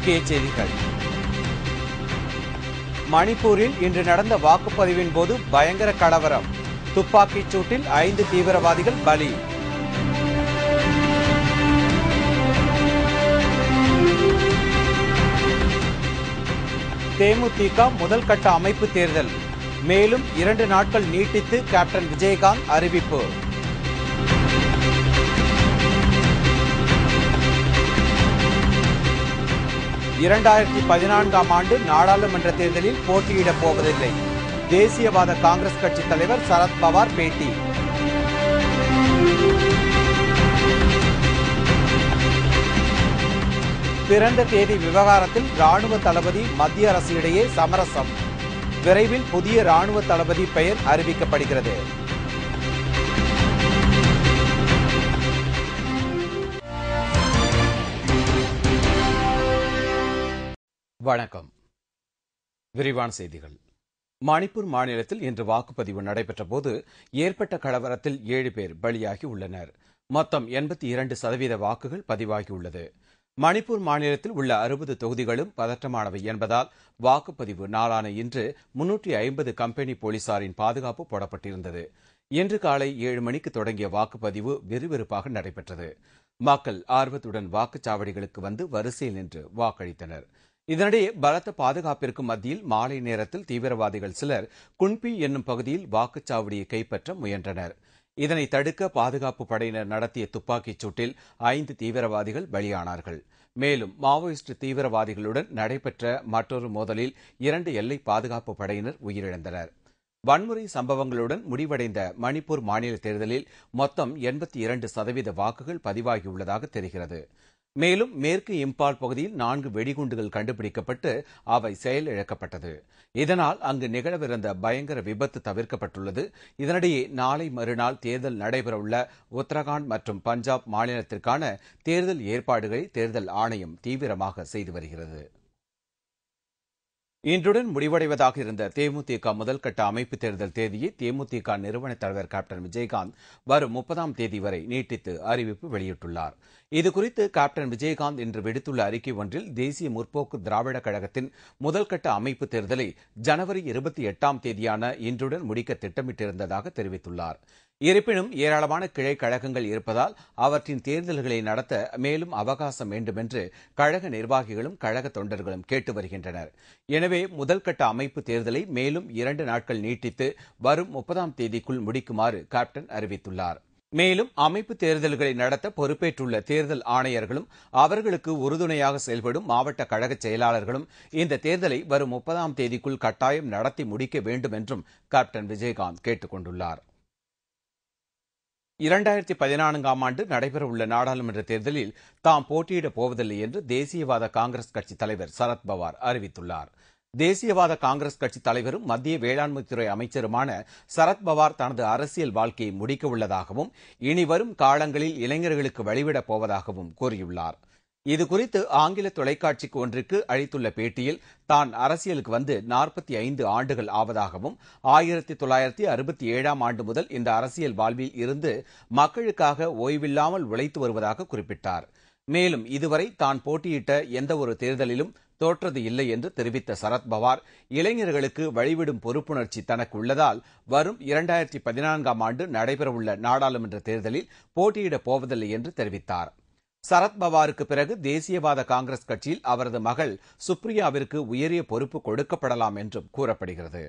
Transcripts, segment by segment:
முக்கிய செய்திகள். மணிப்பூரில் இன்று நடந்த வாக்குப்பதிவின் போது பயங்கர கலவரம். துப்பாக்கிச் சூட்டில் 5 தீவிரவாதிகள் பலி. தேமுதிக முதல் கட்ட அமைப்பு தேர்தல் மேலும் 2 நாட்கள் நீட்டித்து கேப்டன் விஜயகாந்த் அறிவிப்பு. ஆண்டு நாடாளுமன்ற தேர்தலில் போட்டியிடப் போவதில்லை. தேசியவாத காங்கிரஸ் கட்சி தலைவர் சரத்பவார் பேட்டி. பிறந்த தேதி விவகாரத்தில் ராணுவ தளபதி மத்திய அரசு இடையே சமரசம். விரைவில் புதிய ராணுவ தளபதி பெயர் அறிவிக்கப்படுகிறது. வணக்கம். விரிவான செய்திகள். மணிப்பூர் மாநிலத்தில் இன்று வாக்குப்பதிவு நடைபெற்ற போது ஏற்பட்ட கலவரத்தில் 7 பேர் பலியாகி உள்ளனர். மொத்தம் 82% வாக்குகள் பதிவாகியுள்ளது. மணிப்பூர் மாநிலத்தில் உள்ள 60 தொகுதிகளும் பதற்றமானவை என்பதால் வாக்குப்பதிவு நாளான இன்று 350 கம்பெனி போலீசாரின் பாதுகாப்பு போடப்பட்டிருந்தது. இன்று காலை 7 மணிக்கு தொடங்கிய வாக்குப்பதிவு விறுவிறுப்பாக நடைபெற்றது. மக்கள் ஆர்வத்துடன் வாக்குச்சாவடிகளுக்கு வந்து வரிசையில் நின்று வாக்களித்தனர். இதனிடையே பலத்த பாதுகாப்பிற்கு மத்தியில் மாலை நேரத்தில் தீவிரவாதிகள் சிலர் குன்பி என்னும் பகுதியில் வாக்குச்சாவடியை கைப்பற்ற முயன்றனர். இதனை தடுக்க பாதுகாப்பு படையினர் நடத்திய துப்பாக்கிச் சூட்டில் 5 தீவிரவாதிகள் பலியானார்கள். மேலும் மாவோயிஸ்ட் தீவிரவாதிகளுடன் நடைபெற்ற மற்றொரு மோதலில் 2 எல்லை பாதுகாப்பு படையினர் உயிரிழந்தனர். வன்முறை சம்பவங்களுடன் முடிவடைந்த மணிப்பூர் மாநில தேர்தலில் மொத்தம் 82% வாக்குகள் பதிவாகியுள்ளதாக தெரிகிறது. மேலும் மேற்கு இம்பால் பகுதியில் 4 வெடிகுண்டுகள் கண்டுபிடிக்கப்பட்டு அவை செயலிழக்கப்பட்டது. இதனால் அங்கு நிகழவிருந்த பயங்கர விபத்து தவிர்க்கப்பட்டுள்ளது. இதனிடையே நாளை மறுநாள் தேர்தல் நடைபெறவுள்ள உத்தரகாண்ட் மற்றும் பஞ்சாப் மாநிலத்திற்கான தேர்தல் ஏற்பாடுகளை தேர்தல் ஆணையம் தீவிரமாக செய்து வருகிறது. இன்றுடன் முடிவடைவதாக இருந்த தேமுதிக முதல் கட்ட அமைப்பு தேர்தல் தேதியை தேமுதிக நிறுவன தலைவர் கேப்டன் விஜயகாந்த் வரும் 30ஆம் தேதி வரை நீட்டித்து அறிவிப்பு வெளியிட்டுள்ளார். இதுகுறித்து கேப்டன் விஜயகாந்த் இன்று விடுத்துள்ள அறிக்கை ஒன்றில் தேசிய முற்போக்கு திராவிட கழகத்தின் முதல் கட்ட அமைப்பு தேர்தலை ஜனவரி 28ஆம் தேதியான இன்றுடன் முடிக்க திட்டமிட்டிருந்ததாக தெரிவித்துள்ளார். இருப்பினும் ஏராளமான கிளை கழகங்கள் இருப்பதால் அவற்றின் தேர்தல்களை நடத்த மேலும் அவகாசம் வேண்டும் என்று கழக நிர்வாகிகளும் கழக தொண்டர்களும் கேட்டு வருகின்றனர். எனவே முதல் கட்ட அமைப்பு தேர்தலை மேலும் 2 நாட்கள் நீட்டித்து வரும் 30ஆம் தேதிக்குள் முடிக்குமாறு கேப்டன் அறிவித்துள்ளார். மேலும் அமைப்பு தேர்தல்களை நடத்த பொறுப்பேற்றுள்ள தேர்தல் ஆணையர்களும் அவர்களுக்கு உறுதுணையாக செயல்படும் மாவட்ட கழக செயலாளர்களும் இந்த தேர்தலை வரும் 30ஆம் தேதிக்குள் கட்டாயம் நடத்தி முடிக்க வேண்டும் என்றும் கேப்டன் விஜயகாந்த் கேட்டுக் கொண்டுள்ளார். 2014ஆம் ஆண்டு நடைபெறவுள்ள நாடாளுமன்ற தேர்தலில் தாம் போட்டியிடப் போவதில்லை என்று தேசியவாத காங்கிரஸ் கட்சி தலைவர் சரத்பவார் அறிவித்துள்ளார். தேசியவாத காங்கிரஸ் கட்சி தலைவரும் மத்திய வேளாண்மைத்துறை அமைச்சருமான சரத்பவார் தனது அரசியல் வாழ்க்கையை முடிக்க உள்ளதாகவும் இனிவரும் காலங்களில் இளைஞர்களுக்கு வழிவிடப் போவதாகவும் கூறியுள்ளார். இதுகுறித்து ஆங்கில தொலைக்காட்சிக்கு ஒன்றுக்கு அளித்துள்ள பேட்டியில் தான் அரசியலுக்கு வந்து 45 ஆண்டுகள் ஆவதாகவும் 1967ஆம் ஆண்டு முதல் இந்த அரசியல் வாழ்வில் இருந்து மக்களுக்காக ஓய்வில்லாமல் உழைத்து வருவதாக குறிப்பிட்டார். மேலும் இதுவரை தான் போட்டியிட்ட எந்த ஒரு தேர்தலிலும் தோற்றது இல்லை என்று தெரிவித்த சரத்பவார் இளைஞர்களுக்கு வழிவிடும் பொறுப்புணர்ச்சி தனக்கு உள்ளதால் வரும் 2014ஆம் ஆண்டு நடைபெறவுள்ள நாடாளுமன்ற தேர்தலில் போட்டியிடப் போவதில்லை என்று தெரிவித்தார். சரத்பவாருக்கு பிறகு தேசியவாத காங்கிரஸ் கட்சியில் அவரது மகள் சுப்ரியாவிற்கு உயரிய பொறுப்பு கொடுக்கப்படலாம் என்றும் கூறப்படுகிறது.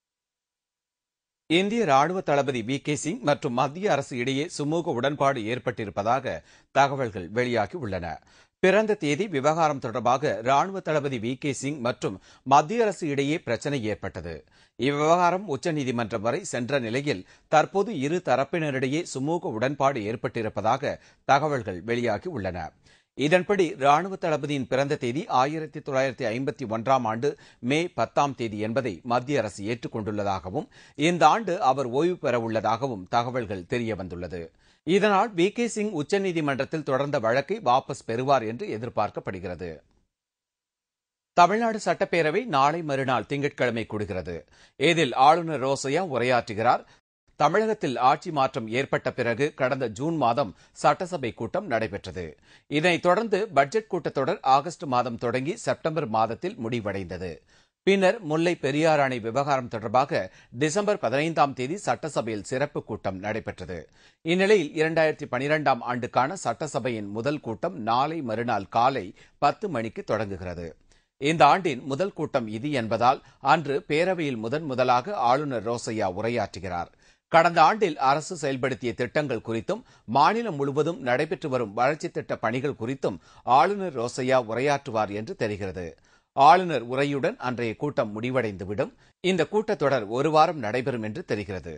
இந்திய ராணுவ தளபதி வி.கே. சிங் மற்றும் மத்திய அரசு இடையே சுமூக உடன்பாடு ஏற்பட்டிருப்பதாக தகவல்கள் வெளியாகி உள்ளன. பிறந்த தேதி விவகாரம் தொடர்பாக ராணுவ தளபதி வி.கே. சிங் மற்றும் மத்திய அரசு இடையே பிரச்சினை ஏற்பட்டது. இவ்விவகாரம் உச்சநீதிமன்றம் வரை சென்ற நிலையில் தற்போது இரு தரப்பினரிடையே சுமூக உடன்பாடு ஏற்பட்டிருப்பதாக தகவல்கள் வெளியாகி உள்ளன. இதன்படி ராணுவ தளபதியின் பிறந்த தேதி 1951ஆம் ஆண்டு மே 10ஆம் தேதி என்பதை மத்திய அரசு ஏற்றுக்கொண்டுள்ளதாகவும் இந்த ஆண்டு அவர் ஓய்வு பெறவுள்ளதாகவும் தகவல்கள் தெரியவந்துள்ளது. இதனால் வி.கே. சிங் உச்சநீதிமன்றத்தில் தொடர்ந்த வழக்கை வாபஸ் பெறுவார் என்று எதிர்பார்க்கப்படுகிறது. தமிழ்நாடு சட்டப்பேரவை நாளை மறுநாள் திங்கட்கிழமை கூடுகிறது. இதில் ஆளுநர் ரோசையா உரையாற்றுகிறார். தமிழகத்தில் ஆட்சி மாற்றம் ஏற்பட்ட பிறகு கடந்த ஜூன் மாதம் சட்டசபை கூட்டம் நடைபெற்றது. இதனைத் தொடர்ந்து பட்ஜெட் கூட்டத்தொடர் ஆகஸ்ட் மாதம் தொடங்கி செப்டம்பர் மாதத்தில் முடிவடைந்தது. பின்னர் முல்லை பெரியாறு அணை விவகாரம் தொடர்பாக டிசம்பர் 15ஆம் தேதி சட்டசபையில் சிறப்பு கூட்டம் நடைபெற்றது. இந்நிலையில் 2012ஆம் ஆண்டுக்கான சட்டசபையின் முதல் கூட்டம் நாளை மறுநாள் காலை 10 மணிக்கு தொடங்குகிறது. இந்த ஆண்டின் முதல் கூட்டம் இது என்பதால் அன்று பேரவையில் முதலாக ஆளுநர் ரோசையா உரையாற்றுகிறார். கடந்த ஆண்டில் அரசு செயல்படுத்திய திட்டங்கள் குறித்தும் மாநிலம் முழுவதும் நடைபெற்று வரும் வளர்ச்சித் திட்ட பணிகள் குறித்தும் ஆளுநர் ரோசையா உரையாற்றுவார் என்று தெரிகிறது. ஆளுநர் உரையுடன் அன்றைய கூட்டம் முடிவடைந்துவிடும். இந்த கூட்டத்தொடர் ஒரு வாரம் நடைபெறும் என்று தெரிகிறது.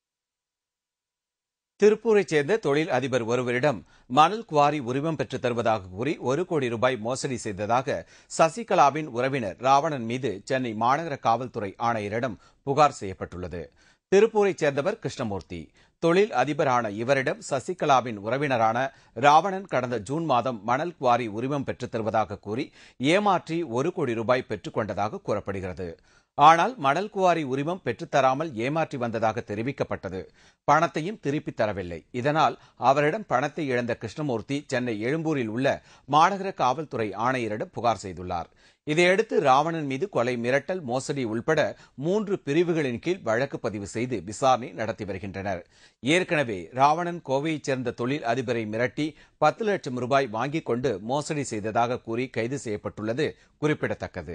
திருப்பூரைச் சேர்ந்த தொழில் அதிபர் ஒருவரிடம் மணல் குவாரி உரிமம் பெற்றுத் தருவதாக கூறி 1 கோடி ரூபாய் மோசடி செய்ததாக சசிகலாவின் உறவினர் ராவணன் மீது சென்னை மாநகர காவல்துறை ஆணையரிடம் புகார் செய்யப்பட்டுள்ளது. திருப்பூரைச் சேர்ந்தவர் கிருஷ்ணமூர்த்தி. தொழில் அதிபரான இவரிடம் சசிகலாவின் உறவினரான ராவணன் கடந்த ஜூன் மாதம் மணல் குவாரி உரிமம் பெற்றுத் தருவதாக கூறி ஏமாற்றி 1 கோடி ரூபாய் பெற்றுக் கொண்டதாக கூறப்படுகிறது. ஆனால் மணல் குவாரி உரிமம் பெற்றுத்தராமல் ஏமாற்றி வந்ததாக தெரிவிக்கப்பட்டது. பணத்தையும் திருப்பித் தரவில்லை. இதனால் அவரிடம் பணத்தை இழந்த கிருஷ்ணமூர்த்தி சென்னை எழும்பூரில் உள்ள மாநகர காவல்துறை ஆணையரிடம் புகார் செய்துள்ளார். இதையடுத்து ராவணன் மீது கொலை, மிரட்டல், மோசடி உள்பட 3 பிரிவுகளின் கீழ் வழக்கு பதிவு செய்து விசாரணை நடத்தி வருகின்றனர். ஏற்கனவே ராவணன் கோவையைச் சேர்ந்த தொழில் அதிபரை மிரட்டி 10 லட்சம் ரூபாய் வாங்கிக் கொண்டு மோசடி செய்ததாக கூறி கைது செய்யப்பட்டுள்ளது குறிப்பிடத்தக்கது.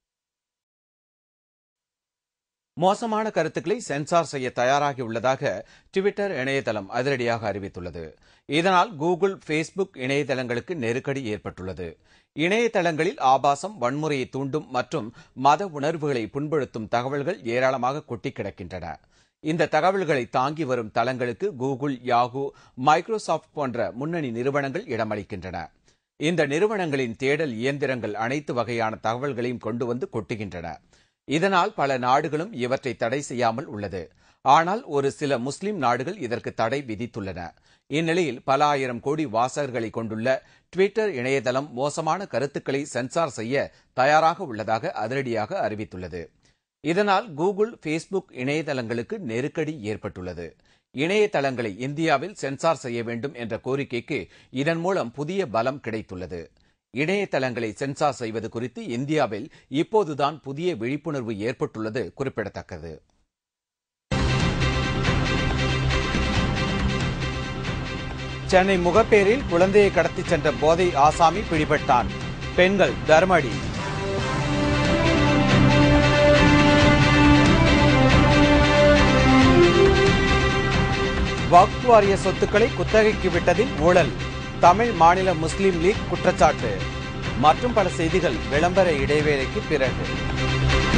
மோசமான கருத்துக்களை சென்சார் செய்ய தயாராகியுள்ளதாக ட்விட்டர் இணையதளம் அதிரடியாக அறிவித்துள்ளது. இதனால் கூகுள், பேஸ்புக் இணையதளங்களுக்கு நெருக்கடி ஏற்பட்டுள்ளது. இணையதளங்களில் ஆபாசம், வன்முறையை தூண்டும் மற்றும் மத உணர்வுகளை புண்படுத்தும் தகவல்கள் ஏராளமாக கொட்டி கிடக்கின்றன. இந்த தகவல்களை தாங்கி வரும் தளங்களுக்கு கூகுள், யாஹூ, மைக்ரோசாப்ட் போன்ற முன்னணி நிறுவனங்கள் இடமளிக்கின்றன. இந்த நிறுவனங்களின் தேடல் இயந்திரங்கள் அனைத்து வகையான தகவல்களையும் கொண்டு வந்து கொட்டுகின்றன. இதனால் பல நாடுகளும் இவற்றை தடை செய்யாமல் உள்ளது. ஆனால் ஒரு சில முஸ்லிம் நாடுகள் இதற்கு தடை விதித்துள்ளன. இந்நிலையில் பல ஆயிரம் கோடி வாசகர்களை கொண்டுள்ள ட்விட்டர் இணையதளம் மோசமான கருத்துக்களை சென்சார் செய்ய தயாராக உள்ளதாக அதிரடியாக அறிவித்துள்ளது. இதனால் கூகுள், பேஸ்புக் இணையதளங்களுக்கு நெருக்கடி ஏற்பட்டுள்ளது. இணையதளங்களை இந்தியாவில் சென்சார் செய்ய வேண்டும் என்ற கோரிக்கைக்கு இதன் மூலம் புதிய பலம் கிடைத்துள்ளது. இணையதளங்களை சென்சார் செய்வது குறித்து இந்தியாவில் இப்போதுதான் புதிய விழிப்புணர்வு ஏற்பட்டுள்ளது குறிப்பிடத்தக்கது. சென்னை முகப்பேரில் குழந்தையை கடத்திச் சென்ற போதை ஆசாமி பிடிபட்டான். பெண்கள் தர்மடி. வக்ஃப் வாரிய சொத்துக்களை குத்தகைக்கு விட்டதில் ஊழல். தமிழ் மாநில முஸ்லிம் லீக் குற்றச்சாட்டு. மற்றும் பல செய்திகள் விளம்பர இடைவேளைக்கு பிறகு.